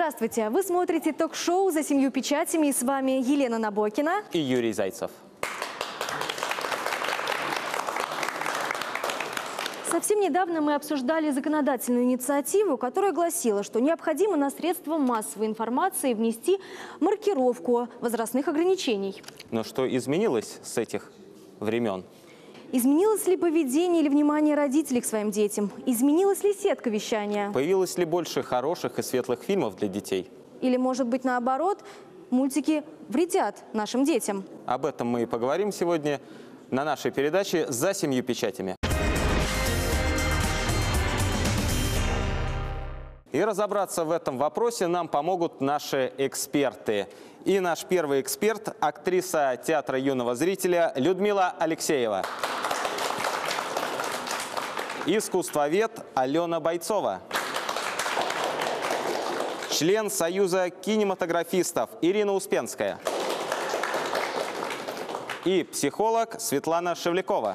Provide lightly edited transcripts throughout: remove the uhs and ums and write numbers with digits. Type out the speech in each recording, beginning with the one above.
Здравствуйте! Вы смотрите ток-шоу «За семью печатями» и с вами Елена Набокина и Юрий Зайцев. Совсем недавно мы обсуждали законодательную инициативу, которая гласила, что необходимо на средства массовой информации внести маркировку возрастных ограничений. Но что изменилось с этих времен? Изменилось ли поведение или внимание родителей к своим детям? Изменилась ли сетка вещания? Появилось ли больше хороших и светлых фильмов для детей? Или, может быть, наоборот, мультики вредят нашим детям? Об этом мы и поговорим сегодня на нашей передаче «За семью печатями». И разобраться в этом вопросе нам помогут наши эксперты. И наш первый эксперт – актриса театра юного зрителя Людмила Алексеева. Искусствовед Алена Бойцова. Член Союза кинематографистов Ирина Успенская. И психолог Светлана Шевлякова.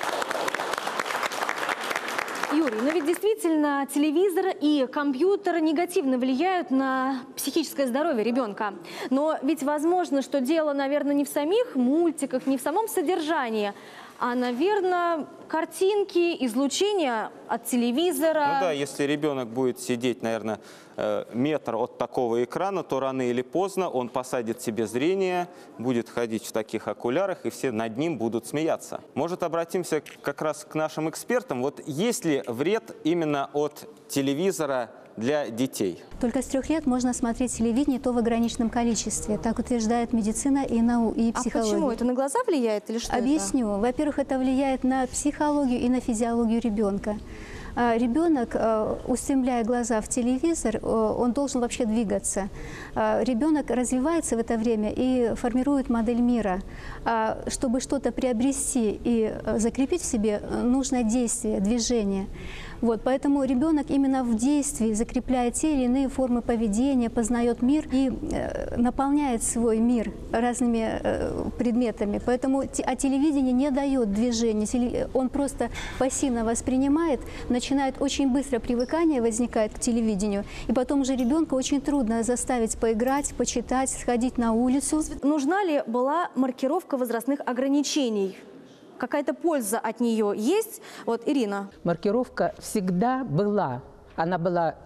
Юрий, но ведь действительно телевизор и компьютер негативно влияют на психическое здоровье ребенка. Но ведь возможно, что дело, наверное, не в самих мультиках, не в самом содержании, а, наверное, картинки, излучения от телевизора. Ну да, если ребенок будет сидеть, наверное, метр от такого экрана, то рано или поздно он посадит себе зрение, будет ходить в таких окулярах, и все над ним будут смеяться. Может, обратимся как раз к нашим экспертам. Вот есть ли вред именно от телевизора для детей? Только с 3 лет можно смотреть телевидение, то в ограниченном количестве. Так утверждает медицина и психология. А почему? Это на глаза влияет или что? Объясню. Во-первых, это влияет на психологию и на физиологию ребенка. Ребенок, устремляя глаза в телевизор, он должен вообще двигаться. Ребенок развивается в это время и формирует модель мира. Чтобы что-то приобрести и закрепить в себе, нужно действие, движение. Вот, поэтому ребенок именно в действии закрепляет те или иные формы поведения, познает мир и наполняет свой мир разными предметами. Поэтому телевидение не дает движения, он просто пассивно воспринимает, начинает очень быстро привыкание возникает к телевидению, и потом уже ребенка очень трудно заставить поиграть, почитать, сходить на улицу. Нужна ли была маркировка возрастных ограничений? Какая-то польза от нее есть? Вот, Ирина. Маркировка всегда была. Она была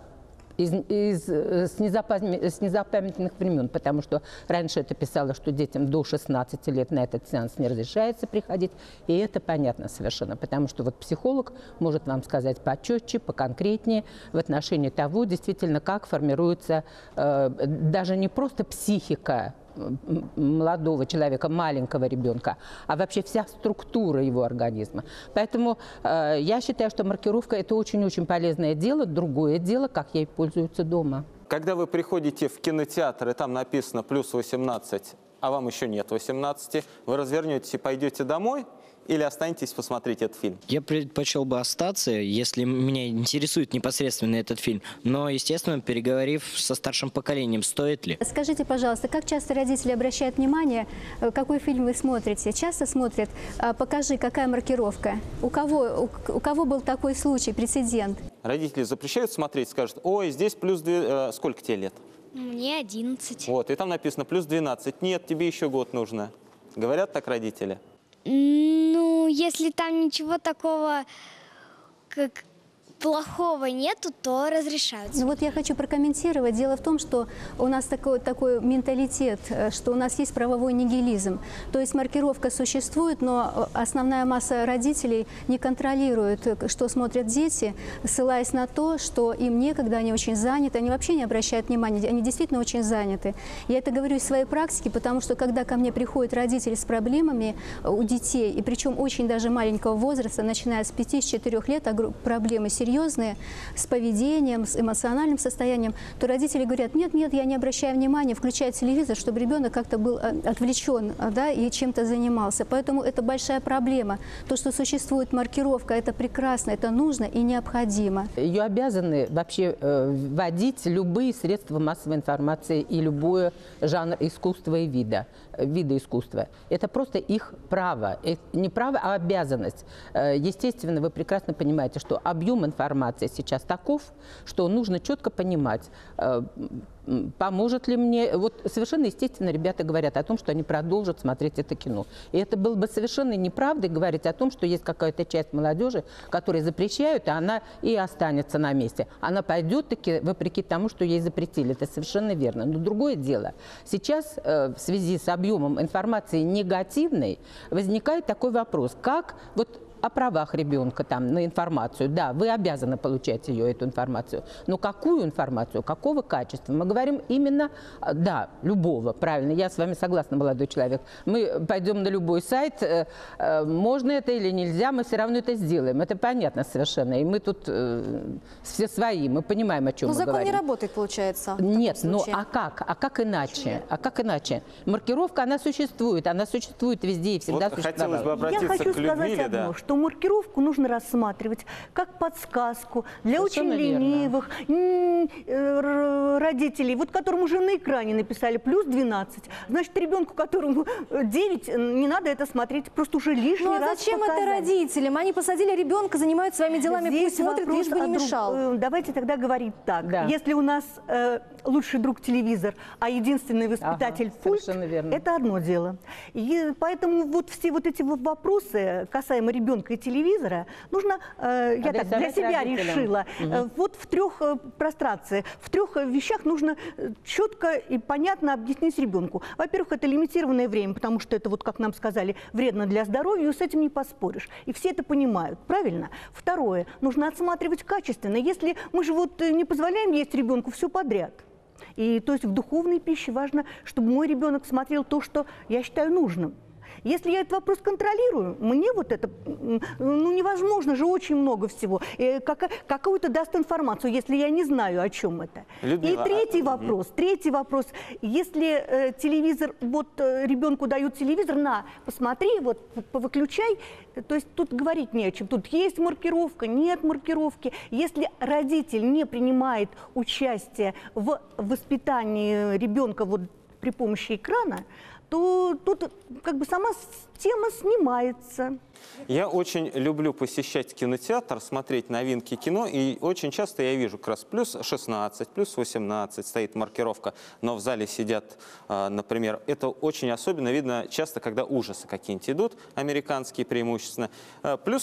с незапамятных времен, потому что раньше это писало, что детям до 16 лет на этот сеанс не разрешается приходить. И это понятно совершенно, потому что вот психолог может вам сказать почетче, поконкретнее в отношении того, действительно, как формируется даже не просто психика молодого человека, маленького ребенка, а вообще вся структура его организма. Поэтому я считаю, что маркировка – это очень-очень полезное дело. Другое дело, как ей пользуются дома. Когда вы приходите в кинотеатр, и там написано «плюс 18», а вам еще нет 18, вы развернетесь и пойдете домой? Или останетесь посмотреть этот фильм? Я предпочел бы остаться, если меня интересует непосредственно этот фильм. Но, естественно, переговорив со старшим поколением, стоит ли? Скажите, пожалуйста, как часто родители обращают внимание, какой фильм вы смотрите? Часто смотрят, покажи, какая маркировка. У кого был такой случай, прецедент? Родители запрещают смотреть, скажут, ой, здесь плюс 2, сколько тебе лет? Мне 11. Вот, и там написано плюс 12. Нет, тебе еще год нужно. Говорят так родители? Ну, если там ничего такого, как плохого нету, то разрешаются. Ну вот я хочу прокомментировать. Дело в том, что у нас такой менталитет, что у нас есть правовой нигилизм. То есть маркировка существует, но основная масса родителей не контролирует, что смотрят дети, ссылаясь на то, что им некогда, они очень заняты, они вообще не обращают внимания, они действительно очень заняты. Я это говорю из своей практики, потому что когда ко мне приходят родители с проблемами у детей, и причем очень даже маленького возраста, начиная с 5-4 лет, проблемы серьезные, с поведением, с эмоциональным состоянием, то родители говорят, нет, я не обращаю внимания, включаю телевизор, чтобы ребенок как-то был отвлечен, да, и чем-то занимался. Поэтому это большая проблема. То, что существует маркировка, это прекрасно, это нужно и необходимо. Ее обязаны вообще вводить любые средства массовой информации и любой жанр искусства и вида искусства. Это просто их право. Не право, а обязанность. Естественно, вы прекрасно понимаете, что объем информации информации сейчас таков, что нужно четко понимать, поможет ли мне. Вот совершенно естественно ребята говорят о том, что они продолжат смотреть это кино. И это было бы совершенно неправдой говорить о том, что есть какая-то часть молодежи, которая запрещают, а она и останется на месте. Она пойдет-таки вопреки тому, что ей запретили. Это совершенно верно. Но другое дело. Сейчас в связи с объемом информации негативной возникает такой вопрос, как вот о правах ребенка там, на информацию. Да, вы обязаны получать ее, эту информацию. Но какую информацию, какого качества? Мы говорим именно, да, любого, правильно, я с вами согласна, молодой человек. Мы пойдем на любой сайт, можно это или нельзя, мы все равно это сделаем. Это понятно совершенно. И мы тут все свои, мы понимаем, о чем мы говорим. Но закон не работает, получается. Нет, ну а как? А как иначе? А как иначе? Маркировка, она существует везде и всегда вот хотелось бы существовала. обратиться Я хочу к Людмиле, сказать одно, да. что маркировку нужно рассматривать как подсказку для Совершенно очень ленивых родителей, вот которым уже на экране написали плюс 12. Значит, ребенку, которому 9, не надо это смотреть, просто уже лишний Ну а раз зачем это показали. родителям? Они посадили ребенка, занимаются своими делами, Здесь пусть смотрит, вопрос лишь бы не о мешал. Давайте тогда говорить так. Да. Если у нас лучший друг телевизор, а единственный воспитатель пульт, совершенно верно. это одно дело. И поэтому вот все вот эти вот вопросы касаемо ребенка и телевизора нужно, я так для себя решила, вот в 3 прострациях, в 3 вещах нужно четко и понятно объяснить ребенку. Во-первых, это лимитированное время, потому что это, вот как нам сказали, вредно для здоровья, и с этим не поспоришь. И все это понимают, правильно? Второе, нужно отсматривать качественно. Если мы же вот не позволяем есть ребенку все подряд. И то есть в духовной пище важно, чтобы мой ребенок смотрел то, что я считаю нужным. Если я этот вопрос контролирую, мне вот это, ну, невозможно же очень много всего. Какую-то даст информацию, если я не знаю, о чем это. Людмила, И третий вопрос. Если телевизор, вот ребенку дают телевизор, на, посмотри, вот, выключай, то есть тут говорить не о чем. Тут есть маркировка, нет маркировки. Если родитель не принимает участие в воспитании ребенка вот при помощи экрана, то тут как бы сама тема снимается. Я очень люблю посещать кинотеатр, смотреть новинки кино, и очень часто я вижу как раз плюс 16, плюс 18 стоит маркировка, но в зале сидят, например, это очень особенно видно часто, когда ужасы какие-нибудь идут, американские преимущественно, плюс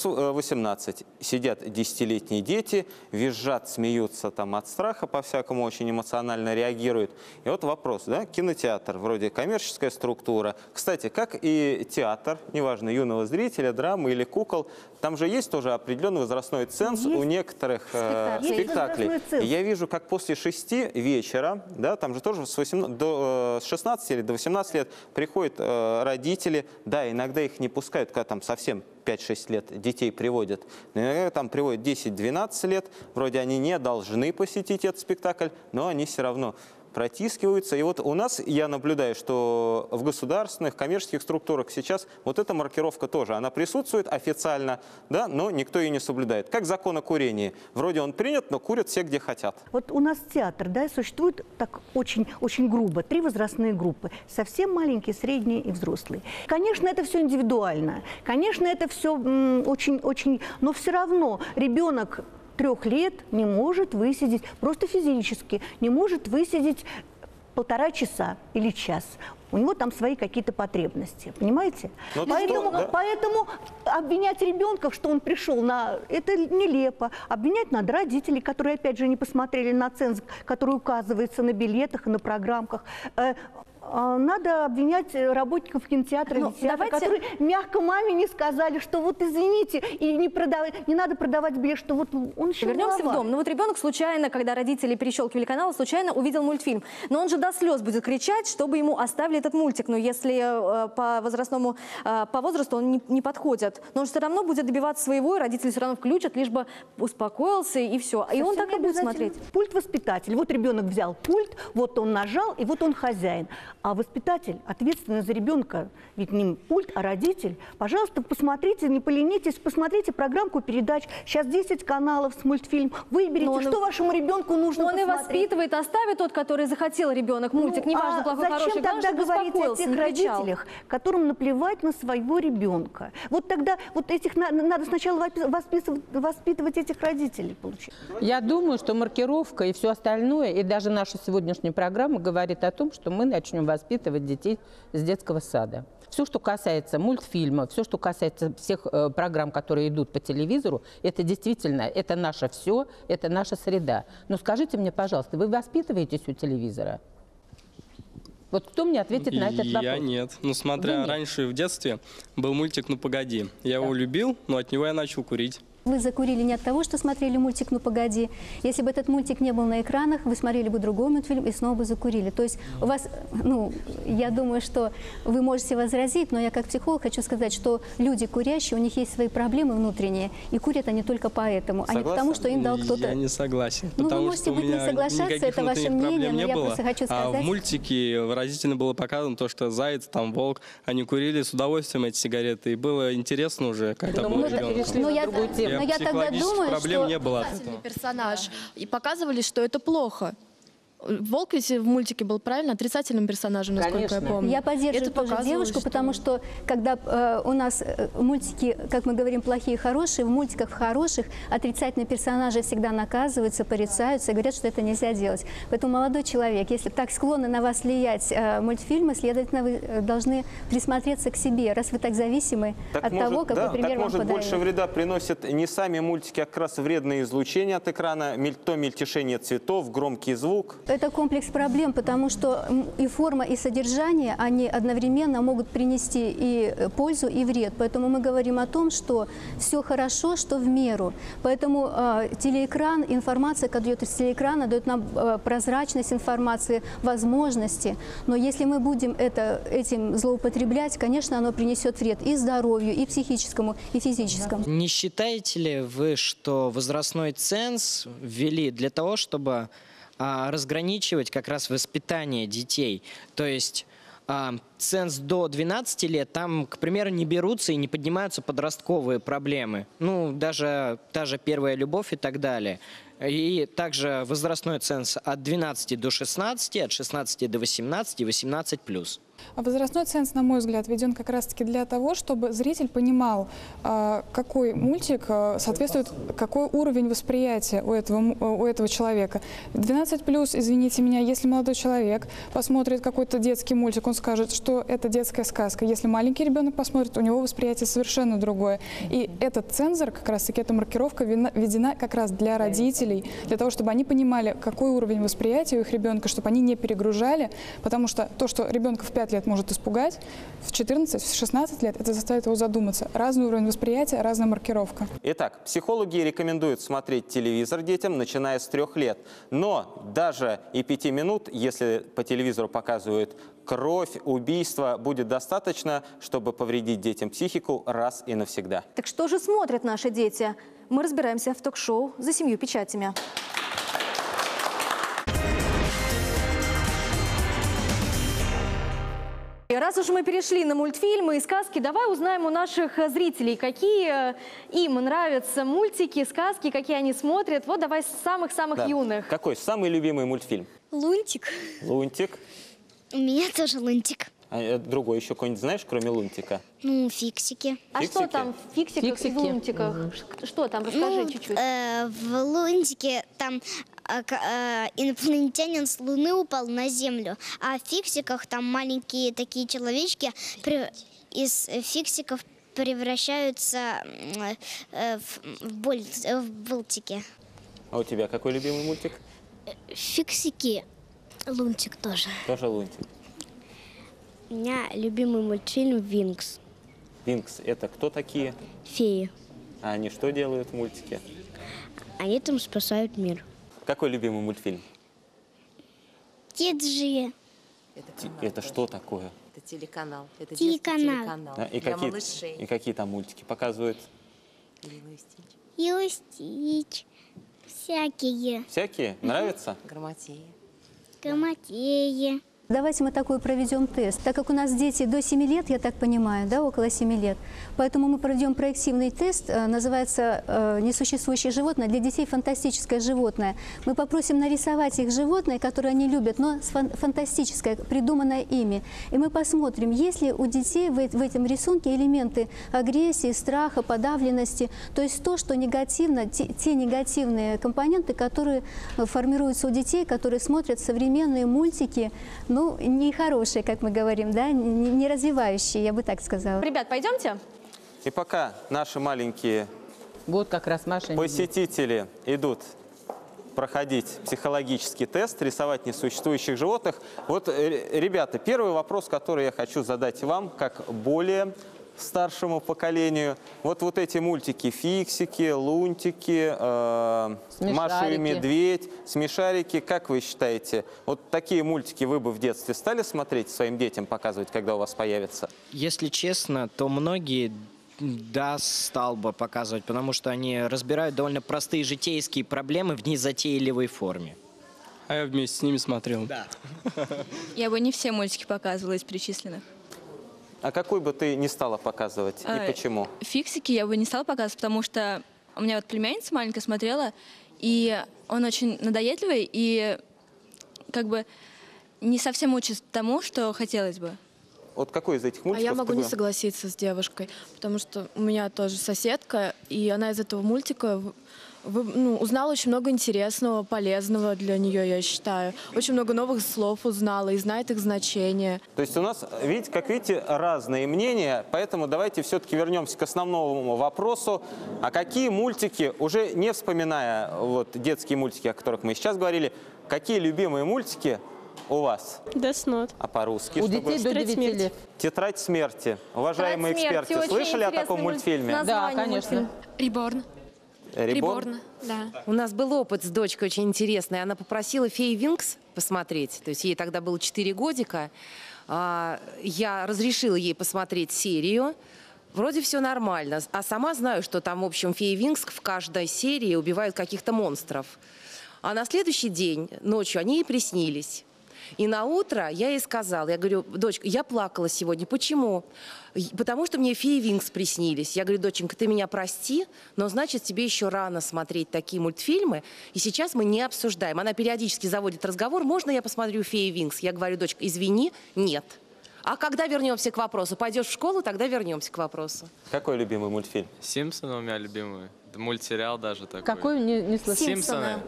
18 сидят 10-летние дети, визжат, смеются там от страха, по-всякому очень эмоционально реагируют. И вот вопрос, да, кинотеатр, вроде коммерческая структура, кстати, как и театр, неважно, юного зрителя, драмы или кукол, там же есть тоже определенный возрастной ценз у некоторых спектаклей. И я вижу, как после 6 вечера, да, там же тоже с 16 или до 18 лет приходят родители, да, иногда их не пускают, когда там совсем 5-6 лет детей приводят. Но иногда там приводят 10-12 лет, вроде они не должны посетить этот спектакль, но они все равно протискиваются. И вот у нас, я наблюдаю, что в государственных, коммерческих структурах сейчас вот эта маркировка тоже, она присутствует официально, да, но никто ее не соблюдает. Как закон о курении. Вроде он принят, но курят все, где хотят. Вот у нас театр, да, существует так очень грубо, 3 возрастные группы. Совсем маленькие, средние и взрослые. Конечно, это все индивидуально. Конечно, это все очень, но все равно ребенок 3 лет не может высидеть, просто физически, не может высидеть 1,5 часа или час. У него там свои какие-то потребности, понимаете? Поэтому обвинять ребенка, что он пришел на... Это нелепо. Обвинять надо родителей, которые, опять же, не посмотрели на ценз, который указывается на билетах и на программках. Надо обвинять работников кинотеатра, которые мягко маме не сказали, что вот извините, и не надо продавать билет, что вот он еще Вернемся в дом. Ну вот ребенок случайно, когда родители перещелкивали каналы, случайно увидел мультфильм. Но он же до слез будет кричать, чтобы ему оставили этот мультик. Но если по возрасту он не подходит, но он все равно будет добиваться своего, и родители все равно включат, лишь бы успокоился и все. И он так и будет смотреть. Пульт воспитатель. Вот ребенок взял пульт, вот он нажал, и вот он хозяин. А воспитатель, ответственный за ребенка, ведь не пульт, а родитель, пожалуйста, посмотрите, не поленитесь, посмотрите программку передач. Сейчас 10 каналов с мультфильм. Выберите, что вашему ребенку нужно Он посмотреть. и воспитывает, оставит тот, который захотел ребенок мультик, неважно, плохой, зачем хороший, главное, тогда чтобы говорить о успокоился, тех не кричал. родителях, которым наплевать на своего ребенка? Вот тогда вот этих надо сначала воспитывать этих родителей, получается. Я думаю, что маркировка и все остальное, и даже наша сегодняшняя программа говорит о том, что мы начнем воспитывать детей с детского сада. Все, что касается мультфильмов, все, что касается всех программ, которые идут по телевизору, это действительно, это наше все, это наша среда. Но скажите мне, пожалуйста, вы воспитываетесь у телевизора? Вот кто мне ответит на этот вопрос? Я нет. Ну, смотря раньше в детстве был мультик «Ну, погоди». Я его любил, но от него я начал курить. Вы закурили не от того, что смотрели мультик «Ну, погоди». Если бы этот мультик не был на экранах, вы смотрели бы другой мультфильм и снова бы закурили. То есть у вас, ну, я думаю, что вы можете возразить, но я как психолог хочу сказать, что люди курящие, у них есть свои проблемы внутренние, и курят они только поэтому, а не потому, что им дал кто-то... Я не согласен, Ну, вы потому можете что у быть не меня соглашаться, никаких это ваше внутренних мнение, проблем но не я было. просто хочу А в сказать... мультике выразительно было показано то, что заяц, там волк, они курили с удовольствием эти сигареты, и было интересно уже, когда был ребенок. Но я тогда думаю, проблем что... не было. Персонаж. И показывали, что это плохо. Волк ведь в мультике был, правильно, отрицательным персонажем, насколько я помню. Я поддерживаю тоже девушку, потому что когда у нас мультики, как мы говорим, плохие и хорошие, в мультиках хороших отрицательные персонажи всегда наказываются, порицаются и говорят, что это нельзя делать. Поэтому, молодой человек, если так склонны на вас влиять мультфильмы, следовательно, вы должны присмотреться к себе, раз вы так зависимы от того, какой пример вам подают. Больше вреда приносят не сами мультики, а как раз вредное излучение от экрана, то мельтешение цветов, громкий звук. Это комплекс проблем, потому что и форма, и содержание, они одновременно могут принести и пользу, и вред. Поэтому мы говорим о том, что все хорошо, что в меру. Поэтому телеэкран, информация, которая идет из телеэкрана, дает нам прозрачность информации, возможности. Но если мы будем этим злоупотреблять, конечно, оно принесет вред и здоровью, и психическому, и физическому. Не считаете ли вы, что возрастной ценз ввели для того, чтобы разграничивать как раз воспитание детей? То есть ценз до 12 лет, там, к примеру, не берутся и не поднимаются подростковые проблемы. Ну, даже та же первая любовь и так далее. И также возрастной ценз от 12 до 16, от 16 до 18 и 18+. Возрастной ценз, на мой взгляд, введен как раз-таки для того, чтобы зритель понимал, какой мультик соответствует, какой уровень восприятия у этого человека. 12+, извините меня, если молодой человек посмотрит какой-то детский мультик, он скажет, что это детская сказка. Если маленький ребенок посмотрит, у него восприятие совершенно другое. И этот цензор, как раз-таки эта маркировка введена как раз для родителей, для того, чтобы они понимали, какой уровень восприятия у их ребенка, чтобы они не перегружали, потому что то, что ребенка в 5 лет может испугать, в 14, в 16 лет это заставит его задуматься. Разный уровень восприятия, разная маркировка. Итак, психологи рекомендуют смотреть телевизор детям, начиная с 3 лет. Но даже и 5 минут, если по телевизору показывают кровь, убийство, будет достаточно, чтобы повредить детям психику раз и навсегда. Так что же смотрят наши дети? Мы разбираемся в ток-шоу «За 7 печатями». И раз уж мы перешли на мультфильмы и сказки, давай узнаем у наших зрителей, какие им нравятся мультики, сказки, какие они смотрят. Вот давай с самых-самых юных. Какой самый любимый мультфильм? Лунтик. Лунтик. У меня тоже Лунтик. А другой еще какой-нибудь знаешь, кроме Лунтика? Ну, фиксики. А что там в фиксиках и в лунтиках? Что там? Расскажи чуть-чуть. В Лунтике там инопланетянин с Луны упал на Землю, а в фиксиках там маленькие такие человечки из фиксиков превращаются в болтики. А у тебя какой любимый мультик? Фиксики. Лунтик тоже. Тоже Лунтик. У меня любимый мультфильм «Винкс». Винкс – это кто такие? Феи. А они что делают в мультике? Они там спасают мир. Какой любимый мультфильм? Теджи. Это что такое? Это телеканал. Это телеканал. Да, для малышей. И какие там мультики показывают? Лило и Стич. Всякие. Всякие? Нравятся? Грамотеи. Грамотеи. Давайте мы такой проведем тест. Так как у нас дети до 7 лет, я так понимаю, да, около 7 лет, поэтому мы проведем проективный тест, называется «Несуществующее животное». Для детей фантастическое животное. Мы попросим нарисовать их животное, которое они любят, но фантастическое, придуманное ими. И мы посмотрим, есть ли у детей в этом рисунке элементы агрессии, страха, подавленности, то есть то, что негативно, те негативные компоненты, которые формируются у детей, которые смотрят современные мультики, ну, не хорошие, как мы говорим, да, не развивающие, я бы так сказала. Ребят, пойдемте? И пока наши маленькие Вот как раз Маша. посетители идут проходить психологический тест, рисовать несуществующих животных. Вот, ребята, первый вопрос, который я хочу задать вам, как более старшему поколению. Вот эти мультики «Фиксики», «Лунтики», «Маша и Медведь», «Смешарики». Как вы считаете, вот такие мультики вы бы в детстве стали смотреть, своим детям показывать, когда у вас появится? Если честно, то многие, да, стал бы показывать, потому что они разбирают довольно простые житейские проблемы в незатейливой форме. А я вместе с ними смотрел. Да. Я бы не все мультики показывала из перечисленных. А какой бы ты не стала показывать и почему? Фиксики я бы не стала показывать, потому что у меня вот племянница маленькая смотрела, и он очень надоедливый и как бы не совсем учит тому, что хотелось бы. Вот какой из этих мультиков? А я могу не согласиться с девушкой, потому что у меня тоже соседка, и она из этого мультика узнала очень много интересного, полезного для нее, я считаю. Очень много новых слов узнала и знает их значение. То есть у нас, как видите, разные мнения, поэтому давайте все-таки вернемся к основному вопросу. А какие мультики, уже не вспоминая вот детские мультики, о которых мы сейчас говорили, какие любимые мультики у вас? Death Note. А по-русски? У детей до 9 лет. «Тетрадь смерти». Уважаемые эксперты, слышали о таком мультфильме? Да, конечно. Реборн. Реборн? Да. У нас был опыт с дочкой очень интересный. Она попросила «Феи Винкс» посмотреть. То есть ей тогда было 4 годика. Я разрешила ей посмотреть серию. Вроде все нормально. А сама знаю, что там, в общем, «Феи Винкс» в каждой серии убивают каких-то монстров. А на следующий день, ночью, они ей приснились. И на утро я ей сказала, я говорю: дочка, я плакала сегодня. Почему? Потому что мне «Феи Винкс» приснились. Я говорю: доченька, ты меня прости, но значит тебе еще рано смотреть такие мультфильмы. И сейчас мы не обсуждаем. Она периодически заводит разговор: можно я посмотрю «Феи Винкс»? Я говорю: дочка, извини, нет. А когда вернемся к вопросу? Пойдешь в школу, тогда вернемся к вопросу. Какой любимый мультфильм? «Симпсоны» у меня любимый. Мультсериал даже такой. Какой? Не слышал. «Симпсоны».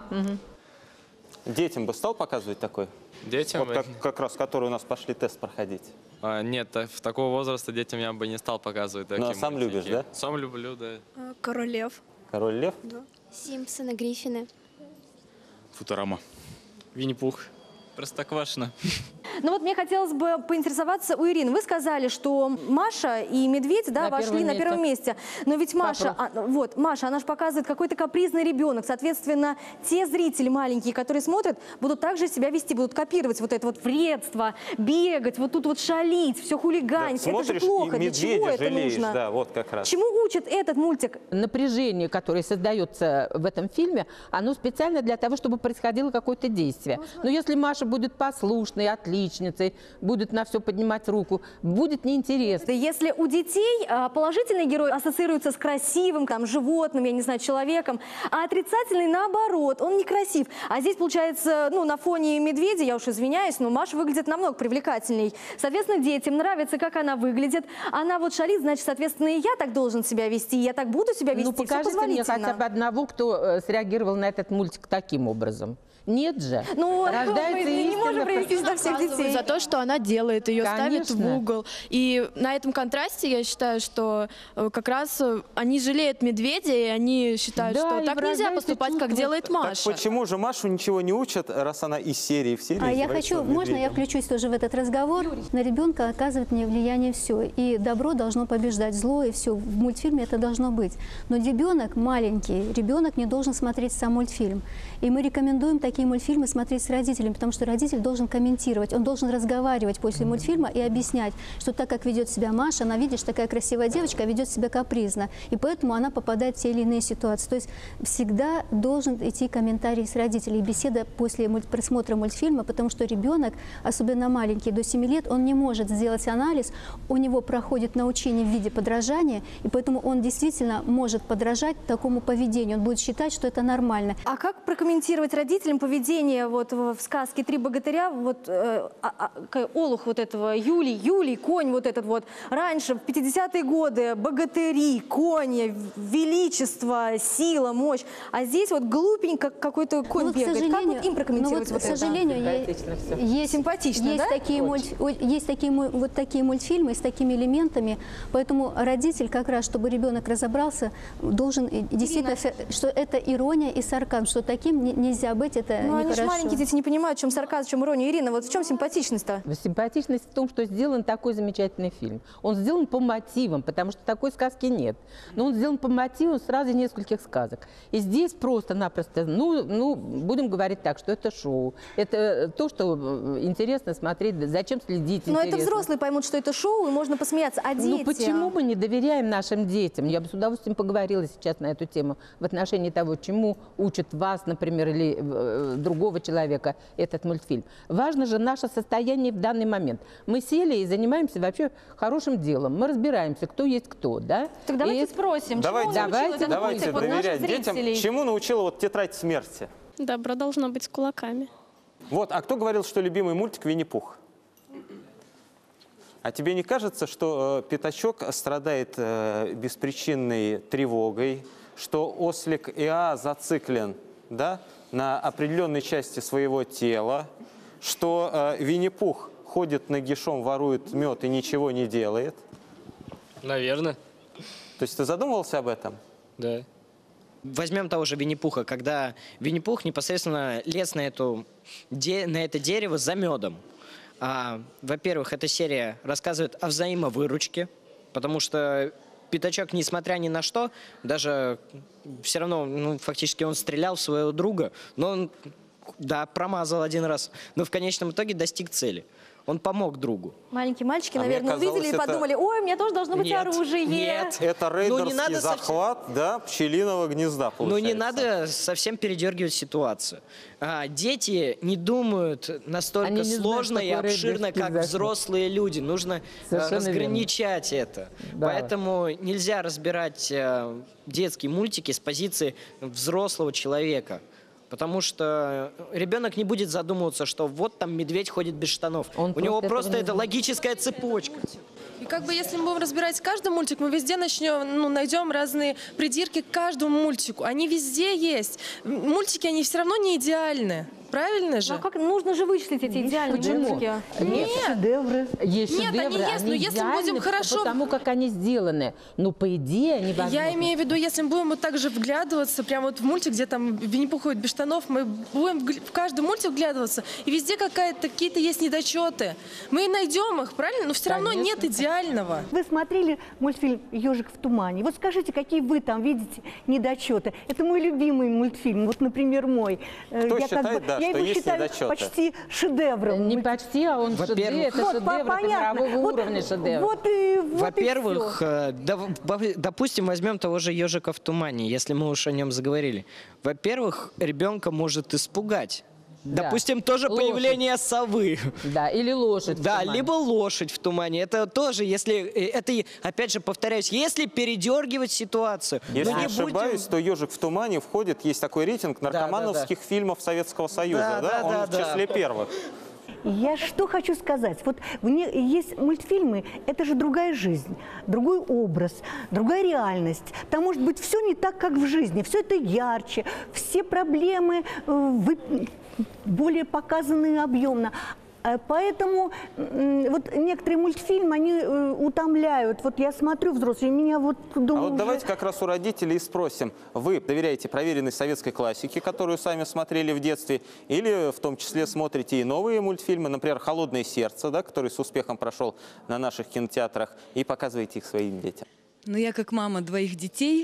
Детям бы стал показывать такой? Детям? Вот как раз, которые у нас пошли тест проходить. Нет, в такого возраста детям я бы не стал показывать такие Ну, а сам мультики. любишь, да? Сам люблю, да. Король Лев. Король Лев? Да. Симпсоны, Гриффины. Футурама. Винни-Пух. Простоквашино. Ну вот мне хотелось бы поинтересоваться у Ирины. Вы сказали, что Маша и Медведь, да, вошли на первом месте. Но ведь Маша, Маша, она же показывает какой-то капризный ребенок. Соответственно, те зрители маленькие, которые смотрят, будут также себя вести, будут копировать вот это вот вредство, бегать, вот тут вот шалить, все хулиганить. Да, это же плохо. Для чего это жалеешь, нужно? да, вот как раз. Чему учит этот мультик? Напряжение, которое создается в этом фильме, оно специально для того, чтобы происходило какое-то действие. Но если Маша будет послушной, отличницей, будет на все поднимать руку, будет неинтересно. Если у детей положительный герой ассоциируется с красивым, там, животным, я не знаю, человеком, а отрицательный наоборот, он некрасив. А здесь, получается, ну, на фоне медведя, я уж извиняюсь, но Маша выглядит намного привлекательней. Соответственно, детям нравится, как она выглядит. Она вот шалит, значит, соответственно, и я так должен себя вести, я так буду себя вести. Ну, покажите мне хотя бы одного, кто среагировал на этот мультик таким образом. Нет же. Ну, рождается мы не можем привести сюда всех детей. За то, что она делает, ее ставит в угол. И на этом контрасте я считаю, что как раз они жалеют медведя, и они считают, что так нельзя поступать, как делает Маша. Так почему же Машу ничего не учат, раз она из серии в серию? А я хочу, можно я включусь тоже в этот разговор? На ребенка оказывает мне влияние все. И добро должно побеждать зло, и все. В мультфильме это должно быть. Но ребенок маленький, ребенок не должен смотреть сам мультфильм. И мы рекомендуем таким такие мультфильмы смотреть с родителями, потому что родитель должен комментировать, он должен разговаривать после мультфильма и объяснять, что так, как ведет себя Маша, она, видишь, такая красивая девочка, а ведет себя капризно, и поэтому она попадает в те или иные ситуации. То есть всегда должен идти комментарий с родителей, беседа после просмотра мультфильма, потому что ребенок, особенно маленький, до 7 лет, он не может сделать анализ, у него проходит научение в виде подражания, и поэтому он действительно может подражать такому поведению, он будет считать, что это нормально. А как прокомментировать родителям поведение вот в сказке «Три богатыря», вот олух вот этого Юлий, конь вот этот вот. Раньше, в 50-е годы, богатыри, кони, величество, сила, мощь. А здесь вот глупенько какой-то конь бегает. Как вот им прокомментировать вот это? К сожалению, есть симпатично, есть да? такие мультфильмы с такими элементами, поэтому родитель как раз, чтобы ребенок разобрался, должен действительно, что это ирония и сарказм, что таким нельзя быть, это нехорошо. Они же маленькие дети не понимают, в чем сарказм, в чем ирония. Ирина, вот в чем симпатичность-то? Симпатичность в том, что сделан такой замечательный фильм. Он сделан по мотивам, потому что такой сказки нет. Но он сделан по мотивам сразу нескольких сказок. И здесь просто-напросто, будем говорить так, что это шоу. Это то, что интересно смотреть, зачем следить. Но интересно. это взрослые поймут, что это шоу, и можно посмеяться. А дети? Ну почему мы не доверяем нашим детям? Я бы с удовольствием поговорила сейчас на эту тему в отношении того, чему учат вас, например, или другого человека этот мультфильм. Важно же наше состояние в данный момент. Мы сели и занимаемся вообще хорошим делом. Мы разбираемся, кто есть кто, да? Так давайте спросим, давайте доверять детям. Чему научила вот «Тетрадь смерти»? Добро должно быть с кулаками. Вот, а кто говорил, что любимый мультик «Винни-Пух»? А тебе не кажется, что пятачок страдает беспричинной тревогой, что ослик Иа зациклен, да, на определенной части своего тела, что Винни-Пух ходит нагишом, ворует мед и ничего не делает? Наверное. То есть ты задумывался об этом? Да. Возьмем того же Винни-Пуха, когда Винни-Пух непосредственно лез на это дерево за медом. Во-первых, эта серия рассказывает о взаимовыручке, потому что пятачок, несмотря ни на что, даже все равно, фактически он стрелял в своего друга, но он, да, промазал один раз, но в конечном итоге достиг цели. Он помог другу. Маленькие мальчики, наверное, увидели и подумали: ой, у меня тоже должно быть оружие. Нет. Это рейдерский захват, да, пчелиного гнезда, получается. Ну, не надо совсем передергивать ситуацию. Дети не думают настолько сложно и обширно, как взрослые люди. Нужно разграничать это. Да. Поэтому нельзя разбирать детские мультики с позиции взрослого человека. Потому что ребенок не будет задумываться, что вот там медведь ходит без штанов. У него просто это логическая цепочка. И как бы если мы будем разбирать каждый мультик, мы везде найдем разные придирки к каждому мультику. Они везде есть. Мультики, они все равно не идеальны. Правильно же? А как нужно же вычислить эти идеальные мультики? Нет, шедевры. Есть шедевры, они есть, но если мы будем хорошо... Потому как они сделаны. Но по идее они возможны. Я имею в виду, если мы будем вот так же вглядываться, прямо вот в мультик, где там Винни-Пух ходит без штанов, мы будем в каждый мультик вглядываться, и везде какие-то есть недочеты. Мы найдем их, правильно? Но все равно нет идеального. Вы смотрели мультфильм «Ежик в тумане». Вот скажите, какие вы там видите недочеты? Это мой любимый мультфильм, вот, например, мой. Кто считает, да, я что его есть считаю недочеты? Почти шедевром. Не почти, а он шедевр. Это шедевр, это мирового уровня шедевр. Во-первых, допустим, возьмем того же «Ежика в тумане», если мы уж о нем заговорили. Во-первых, ребенка может испугать. Да. Допустим, тоже появление совы. Да, или лошадь. Да, либо лошадь в тумане. Это тоже, если, это, опять же, повторяюсь, если передергивать ситуацию. Если не ошибаюсь, то «Ежик в тумане» входит, есть такой рейтинг наркомановских фильмов Советского Союза. Он в числе первых. Я что хочу сказать. Вот есть мультфильмы, это же другая жизнь, другой образ, другая реальность. Там может быть все не так, как в жизни. Все это ярче, все проблемы более показаны объемно. Поэтому вот некоторые мультфильмы, они утомляют. Вот я смотрю взрослые, меня вот думаю... А вот давайте как раз у родителей спросим. Вы доверяете проверенной советской классике, которую сами смотрели в детстве, или в том числе смотрите и новые мультфильмы, например, «Холодное сердце», да, который с успехом прошел на наших кинотеатрах, и показываете их своим детям? Ну, я как мама двоих детей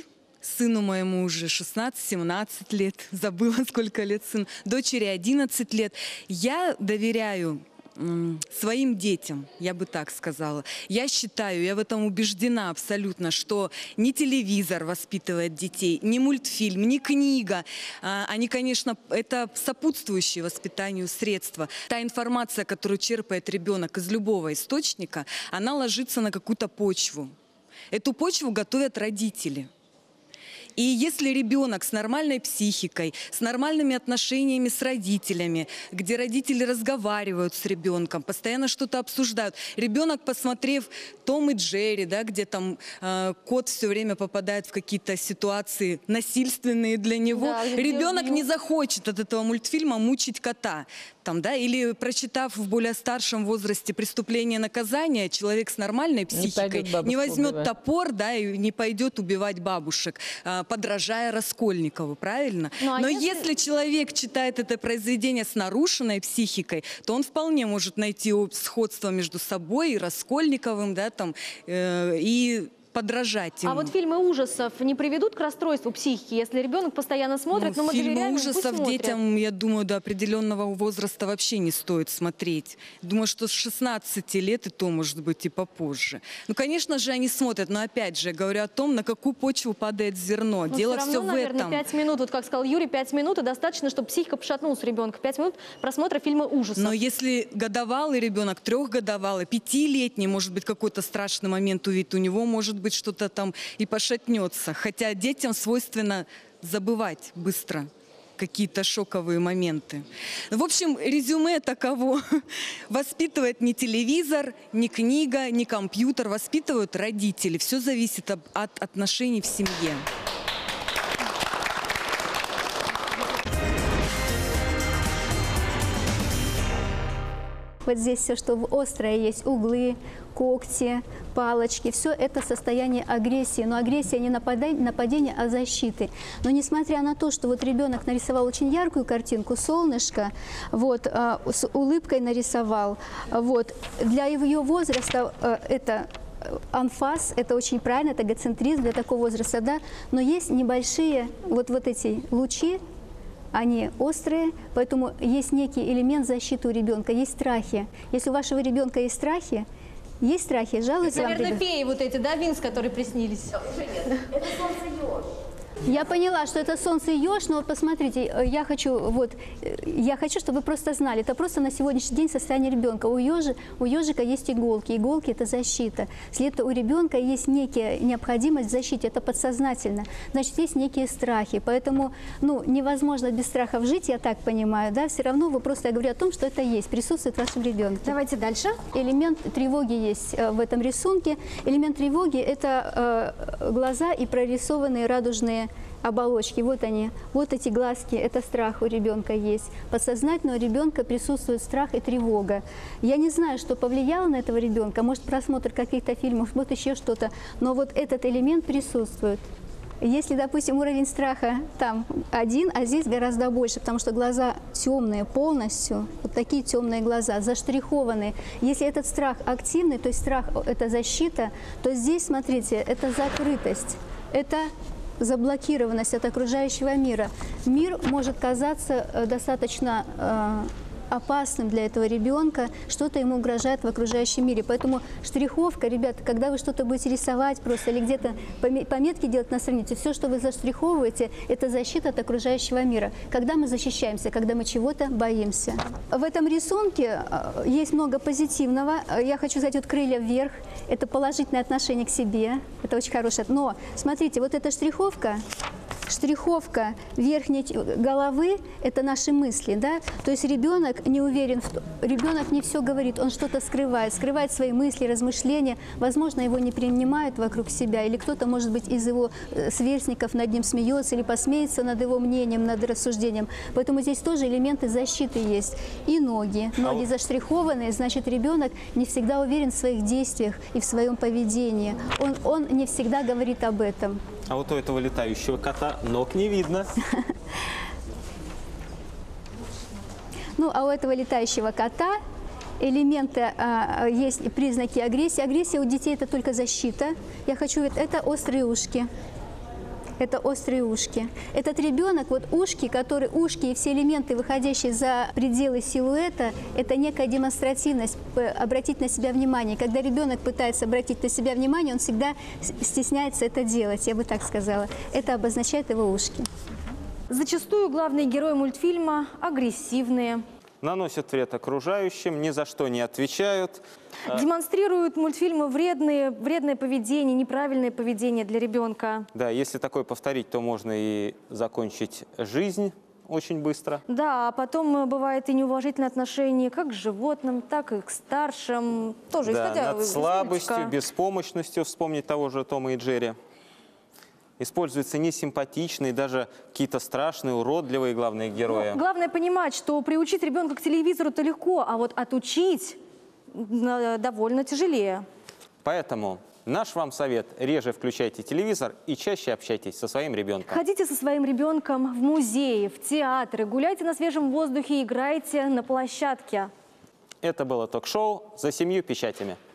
Сыну моему уже 16-17 лет, забыла, сколько лет сын, дочери 11 лет. Я доверяю своим детям, я бы так сказала. Я считаю, я в этом убеждена абсолютно, что ни телевизор воспитывает детей, ни мультфильм, ни книга. Они, конечно, это сопутствующие воспитанию средства. Та информация, которую черпает ребенок из любого источника, она ложится на какую-то почву. Эту почву готовят родители. И если ребенок с нормальной психикой, с нормальными отношениями с родителями, где родители разговаривают с ребенком, постоянно что-то обсуждают, ребенок, посмотрев Том и Джерри, да, где там кот все время попадает в какие-то ситуации насильственные для него, да, ребенок не захочет от этого мультфильма мучить кота. Там, да, или прочитав в более старшем возрасте «Преступление и наказание», человек с нормальной психикой не возьмет топор, да, и не пойдет убивать бабушек, подражая Раскольникову, правильно? Но если человек читает это произведение с нарушенной психикой, то он вполне может найти сходство между собой и Раскольниковым, да, там, и подражать ему. А вот фильмы ужасов не приведут к расстройству психики, если ребенок постоянно смотрит, но мы фильмы доверяем, ужасов детям, я думаю, до определенного возраста вообще не стоит смотреть. Думаю, что с 16 лет и то, может быть, и попозже. Ну, конечно же, они смотрят, но опять же, я говорю о том, на какую почву падает зерно. Но дело все равно, все в наверное, этом. 5 минут, вот как сказал Юрий, 5 минут и достаточно, чтобы психика пошатнулась у ребенка. 5 минут просмотра фильма ужасов. Но если годовалый ребенок, 3-годовалый, 5-летний, может быть, какой-то страшный момент увидит, у него может быть что-то там и пошатнется. Хотя детям свойственно забывать быстро какие-то шоковые моменты. В общем, резюме таково. Воспитывает не телевизор, не книга, не компьютер, воспитывают родители. Все зависит от отношений в семье. Вот здесь все, что острое есть, углы, когти, палочки, все это состояние агрессии. Но агрессия не нападение, а защиты. Но несмотря на то, что вот ребенок нарисовал очень яркую картинку, солнышко, вот, с улыбкой нарисовал, вот, для ее возраста это анфас, это очень правильно, это эгоцентризм для такого возраста, да, но есть небольшие вот эти лучи, они острые, поэтому есть некий элемент защиты у ребенка, есть страхи. Если у вашего ребенка есть страхи, жалуются вам. Наверное, феи вот эти, да, Винкс, которые приснились? Уже нет, это солнце-еж. Я поняла, что это солнце и еж, но вот посмотрите, я хочу, чтобы вы просто знали, это просто на сегодняшний день состояние ребенка. У ежика есть иголки, иголки – это защита. Следовательно, у ребенка есть некая необходимость в защите, это подсознательно. Значит, есть некие страхи, поэтому, невозможно без страхов жить, я так понимаю, да, все равно вы просто, я говорю о том, что это есть, присутствует в вашем ребенке. Давайте дальше. Элемент тревоги есть в этом рисунке. Элемент тревоги – это глаза и прорисованные радужные оболочки. Вот они, вот эти глазки, это страх у ребенка есть. Подсознательно у ребенка присутствует страх и тревога. Я не знаю, что повлияло на этого ребенка, может просмотр каких-то фильмов, может еще что-то, но вот этот элемент присутствует. Если, допустим, уровень страха там 1, а здесь гораздо больше, потому что глаза темные полностью, вот такие темные глаза, заштрихованные. Если этот страх активный, то есть страх – это защита, то здесь, смотрите, это закрытость, это заблокированность от окружающего мира. Мир может казаться достаточно опасным для этого ребенка, что-то ему угрожает в окружающем мире. Поэтому штриховка, ребята, когда вы что-то будете рисовать просто или где-то пометки делать на странице, все, что вы заштриховываете, это защита от окружающего мира. Когда мы защищаемся, когда мы чего-то боимся. В этом рисунке есть много позитивного. Я хочу сказать, вот крылья вверх, это положительное отношение к себе, это очень хорошее. Но, смотрите, вот эта штриховка верхней головы – это наши мысли, да? То есть ребенок не уверен, ребенок не все говорит, он что-то скрывает свои мысли, размышления. Возможно, его не принимают вокруг себя, или кто-то, может быть, из его сверстников над ним смеется или посмеется над его мнением, над рассуждением. Поэтому здесь тоже элементы защиты есть. И ноги. Ноги заштрихованные, значит, ребенок не всегда уверен в своих действиях и в своем поведении. Он не всегда говорит об этом. А вот у этого летающего кота ног не видно. А у этого летающего кота элементы, есть признаки агрессии. Агрессия у детей – это только защита. Я хочу, это острые ушки. Это острые ушки. Этот ребенок, вот ушки и все элементы, выходящие за пределы силуэта, это некая демонстративность, обратить на себя внимание. Когда ребенок пытается обратить на себя внимание, он всегда стесняется это делать, я бы так сказала. Это обозначает его ушки. Зачастую главные герои мультфильма агрессивные. Наносят вред окружающим, ни за что не отвечают. Демонстрируют мультфильмы вредное поведение, неправильное поведение для ребенка. Да, если такое повторить, то можно и закончить жизнь очень быстро. Да, а потом бывает и неуважительное отношение как к животным, так и к старшим. Тоже Да, исходя над из слабостью, мультика. беспомощностью, вспомнить того же Тома и Джерри. Используются несимпатичные, даже какие-то страшные, уродливые главные герои. Главное понимать, что приучить ребенка к телевизору-то легко, а вот отучить довольно тяжелее. Поэтому наш вам совет: реже включайте телевизор и чаще общайтесь со своим ребенком. Ходите со своим ребенком в музеи, в театры, гуляйте на свежем воздухе, играйте на площадке. Это было ток-шоу «За семью печатями».